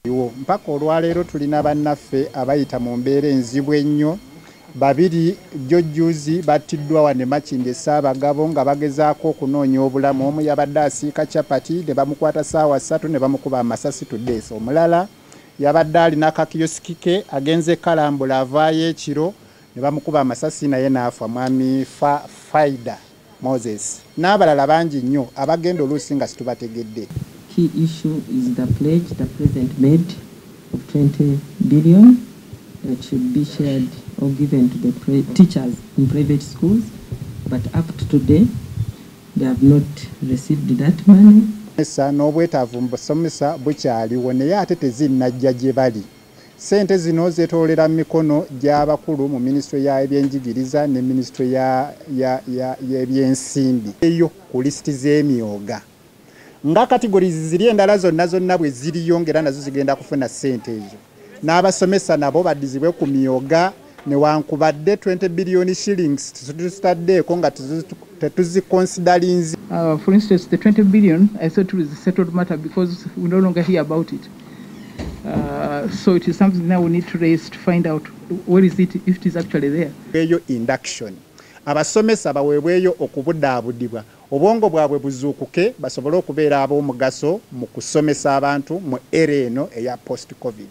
mpaka olwaleero tulina bannaffe abayita mu mbeera enzibu ennyo. Babiri jjojjuzi battiddwa wane Makindye Ssaabagabo nga bagezaako okunoonya obulamu. Omu yabadde asiika capati ne bamukwata ssaawa 3 ne bamukuba amasasi tuddeesa. Omulala yabadde alina akakiyosiki ke agenze kalambula avaayo ekiro ne bamukuba amasasi naye n'afa, mwami Faida Moses. N'abalala bangi nnyo abagenda oluusi nga situbategedde. Key issue is the pledge the president made of 20 billion that should be shared or given to the teachers in private schools, but up to today they have not received that money. N'obwetaavu mu busomesa bukyaliwo naye ate tezinnajja gye bali. Ssente zino zeetoolera mu mikono gy'abakulu mu minisitule y'ebyenjigiriza ne minisitule y'ebyensimbi eyo ku lisiti z'emyoga. Nga kategorizi ziri endala zonna bwe ziriyo ngera nazo zigenda kufuna ssente ezo. N'abasomesa nabo baddizibwe ku myoga newankubadde 20 billion shillings tutaddeeko nga tetuziconsidarinzi. For instance, the 20 billion, I thought it was a settled matter because we no longer hear about it. So it is something now we need to raise to find out where is it, if it is actually there. Eyo induction. Abasomesa baweebweyo okubuddaabudibwa obwongo bwabwe buzuukuke basobole okubeera ab'omugaso mu kusomesa abantu mu era eno eya post covid.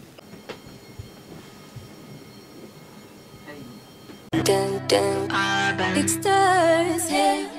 Big stars, yeah.